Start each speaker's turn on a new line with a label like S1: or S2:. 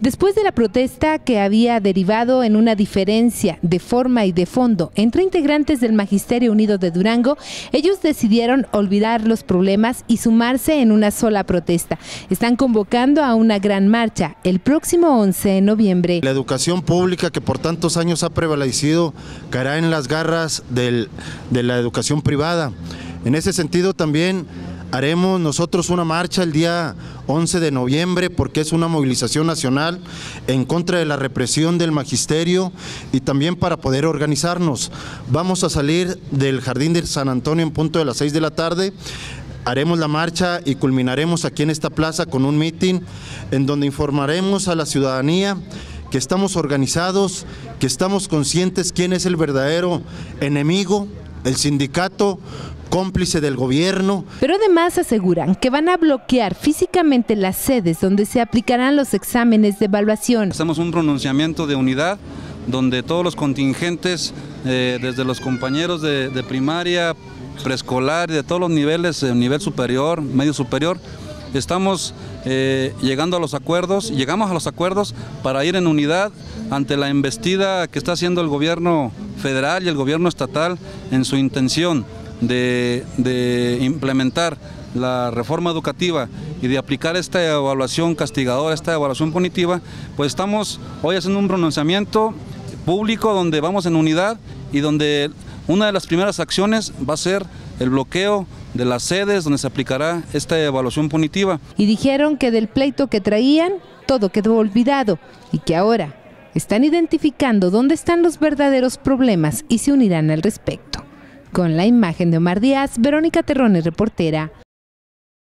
S1: Después de la protesta que había derivado en una diferencia de forma y de fondo entre integrantes del Magisterio Unido de Durango, ellos decidieron olvidar los problemas y sumarse en una sola protesta. Están convocando a una gran marcha el próximo 11 de noviembre.
S2: La educación pública que por tantos años ha prevalecido caerá en las garras de la educación privada. En ese sentido también haremos nosotros una marcha el día 11 de noviembre porque es una movilización nacional en contra de la represión del magisterio y también para poder organizarnos. Vamos a salir del Jardín de San Antonio en punto de las 6 de la tarde. Haremos la marcha y culminaremos aquí en esta plaza con un mitin en donde informaremos a la ciudadanía que estamos organizados, que estamos conscientes quién es el verdadero enemigo, el sindicato, cómplice del gobierno.
S1: Pero además aseguran que van a bloquear físicamente las sedes donde se aplicarán los exámenes de evaluación.
S3: Hacemos un pronunciamiento de unidad donde todos los contingentes, desde los compañeros de primaria, preescolar, de todos los niveles, nivel superior, medio superior, estamos llegamos a los acuerdos para ir en unidad ante la embestida que está haciendo el gobierno federal y el gobierno estatal en su intención de implementar la reforma educativa y de aplicar esta evaluación castigadora, esta evaluación punitiva. Pues estamos hoy haciendo un pronunciamiento público donde vamos en unidad y donde una de las primeras acciones va a ser el bloqueo de las sedes donde se aplicará esta evaluación punitiva.
S1: Y dijeron que del pleito que traían, todo quedó olvidado y que ahora están identificando dónde están los verdaderos problemas y se unirán al respecto. Con la imagen de Omar Díaz, Verónica Terrones, reportera,